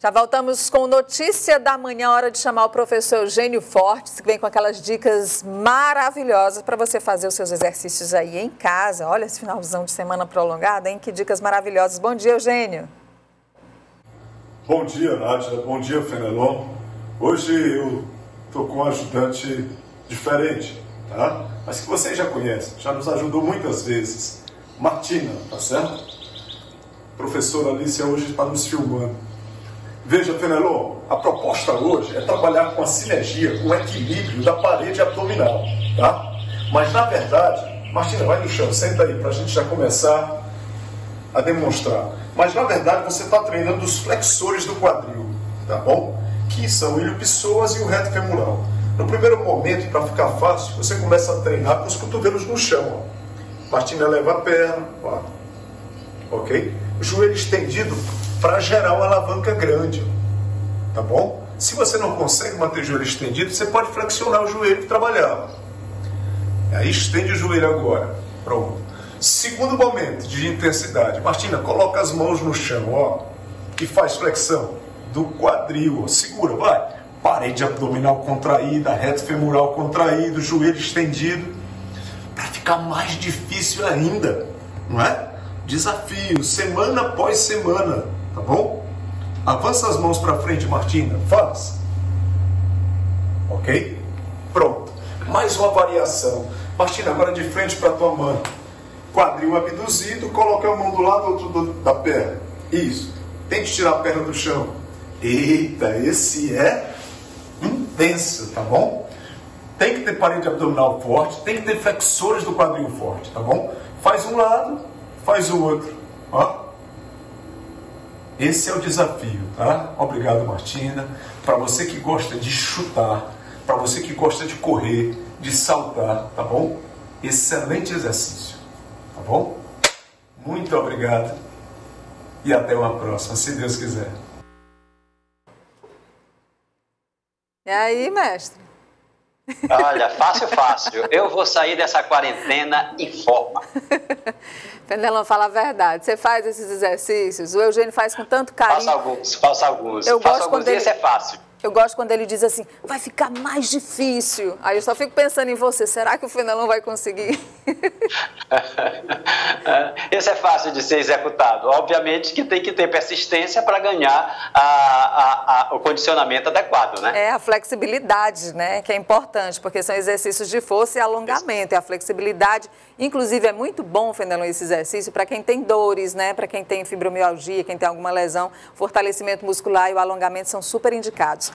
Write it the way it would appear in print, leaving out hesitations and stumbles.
Já voltamos com Notícia da Manhã, hora de chamar o professor Eugênio Fortes, que vem com aquelas dicas maravilhosas para você fazer os seus exercícios aí em casa. Olha esse finalzão de semana prolongada, hein? Que dicas maravilhosas. Bom dia, Eugênio. Bom dia, Nádia. Bom dia, Fenelon. Hoje eu estou com um ajudante diferente, tá? Mas que vocês já conhecem, já nos ajudou muitas vezes. Martina, tá certo? A professora Alicia hoje está nos filmando. Veja, Fenelon, a proposta hoje é trabalhar com a sinergia, com o equilíbrio da parede abdominal, tá? Mas, na verdade, Martina, vai no chão, senta aí, para a gente já começar a demonstrar. Mas, na verdade, você está treinando os flexores do quadril, tá bom? Que são o ilho-pessoas e o reto femoral. No primeiro momento, para ficar fácil, você começa a treinar com os cotovelos no chão, ó. Martina leva a perna, ó. Ok? O joelho estendido para gerar uma alavanca grande, tá bom? Se você não consegue manter o joelho estendido, você pode flexionar o joelho e trabalhar. Aí estende o joelho agora, pronto. Segundo momento de intensidade, Martina, coloca as mãos no chão, ó, e faz flexão do quadril, ó. Segura, vai. Parede abdominal contraída, reto femoral contraído, joelho estendido, para ficar mais difícil ainda, não é? Desafio, semana após semana, tá bom? Avança as mãos para frente, Martina, faz. Ok? Pronto. Mais uma variação. Martina, agora de frente para a tua mão. Quadril abduzido, coloca a mão do lado outro da perna. Isso. Tente tirar a perna do chão. Eita, esse é intenso, tá bom? Tem que ter parede abdominal forte, tem que ter flexores do quadril forte, tá bom? Faz um lado, faz o outro, ó. Esse é o desafio, tá? Obrigado, Martina. Para você que gosta de chutar, para você que gosta de correr, de saltar, tá bom? Excelente exercício, tá bom? Muito obrigado e até uma próxima, se Deus quiser. E aí, mestre? Olha, fácil. Eu vou sair dessa quarentena em forma. Fenelon, fala a verdade. Você faz esses exercícios? O Eugênio faz com tanto carinho. Faço alguns. Faço alguns e esse é fácil. Eu gosto quando ele diz assim, vai ficar mais difícil. Aí eu só fico pensando em você, será que o Fenelon vai conseguir? Esse é fácil de ser executado. Obviamente que tem que ter persistência para ganhar o condicionamento adequado, né? É, a flexibilidade, né, que é importante, porque são exercícios de força e alongamento. E a flexibilidade, inclusive, é muito bom, Fenelon, esse exercício para quem tem dores, né, para quem tem fibromialgia, quem tem alguma lesão. Fortalecimento muscular e o alongamento são super indicados.